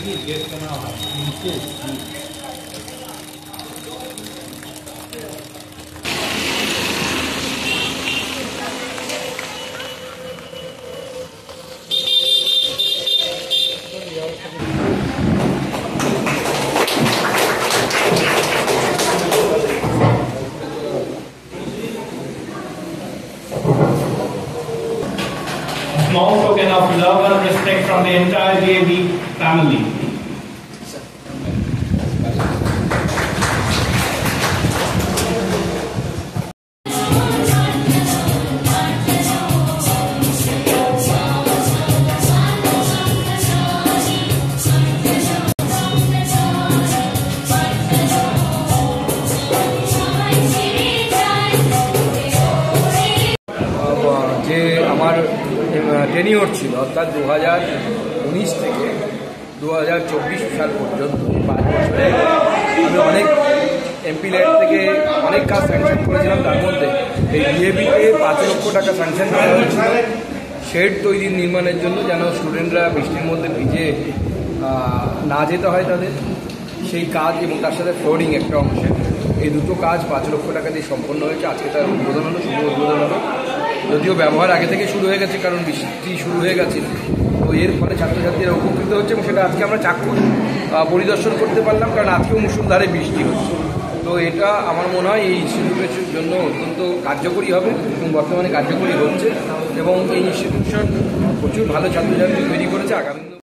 Small token of love and respect from the entire DAV family. যে আমার tenure ছিল অর্থাৎ 2019 থেকে 2024 সাল পর্যন্ত 5 বছরে আমি অনেক এমপি ল্যাড থেকে অনেক কাজ স্যাংশন করেছিলাম। তার মধ্যে এই ডিএভিতে 5 লক্ষ টাকা স্যাংশন করা হয়েছিল শেড তৈরি নির্মাণের জন্য, যেন স্টুডেন্টরা বৃষ্টির মধ্যে ভিজে না যেতে হয় তাদের, সেই কাজ এবং তার সাথে ফ্লোরিং একটা অংশে, এই দুটো কাজ 5 লক্ষ টাকা দিয়ে সম্পন্ন হয়েছে। আজকে তার উদ্বোধন হলো, শুভ উদ্বোধন হলো। যদিও ব্যবহার আগে থেকে শুরু হয়ে গেছে, কারণ বৃষ্টি শুরু হয়ে গেছে, তো এর ফলে ছাত্রছাত্রীরা উপকৃত হচ্ছে এবং সেটা আজকে আমরা চাক্ষুষ পরিদর্শন করতে পারলাম, কারণ আজকেও মুষলধারে বৃষ্টি হচ্ছে। তো এটা আমার মনে হয় এই ইনস্টিটিউটের জন্য অত্যন্ত কার্যকরী হবে এবং বর্তমানে কার্যকরী হচ্ছে, এবং এই ইনস্টিটিউশন প্রচুর ভালো ছাত্রছাত্রী তৈরি করেছে। আগামী